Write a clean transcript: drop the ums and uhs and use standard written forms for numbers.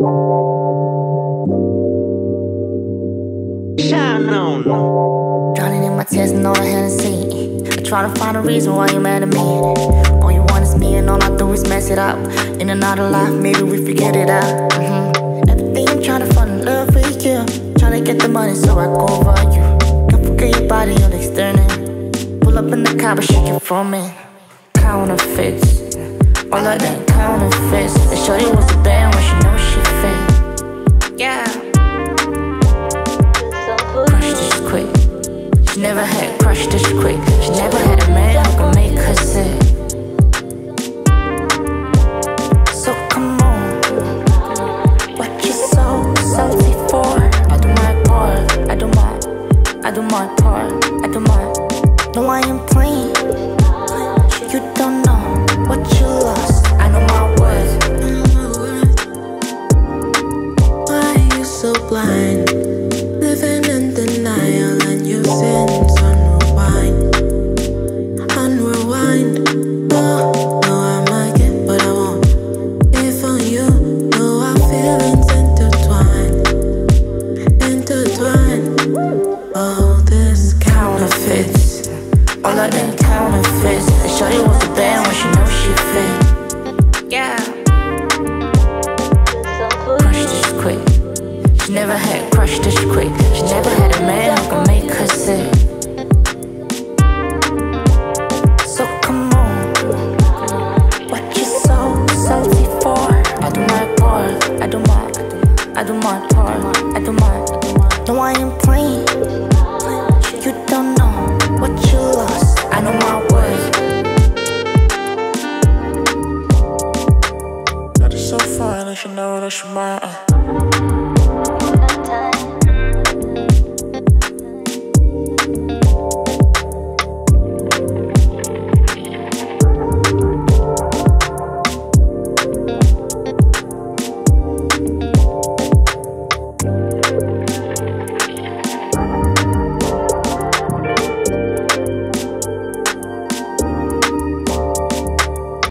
Drowning in my tears and all the hennessy. I try to find a reason why you're mad at me. All you want is me and all I do is mess it up. In and out of life, maybe we figured it out. Everything I'm trying to fall in love with you. Trying to get the money so I go over you. Can't forget your body on the external. Pull up in the car but shake it from me. Counterfeits, all of them counterfeits. And Shawty was the band when she knows she fit. Yeah. Crush this quick. She never had crush this quick. She never had a man who could make her sick. So come on, what you so salty for? I do my part, I do my part, I do my. No, I ain't playing. You don't know what you lost. I know my worth. Why are you so blind? Living in denial and your sins unrewind. Oh, no, I might get what I want. If on you, know our feelings intertwine. All this Counterfeits, all of them counterfeits. And Shawty was the band when she knows she fit. Yeah. Crush this quick. She never had crush this quick. She never had a man who could make her sick. So come on, what you so salty for? I do my part, I do my part, I do my. No, I ain't playing. You don't know what you lost. I know my worth. That is so fine, I should know that you're mine.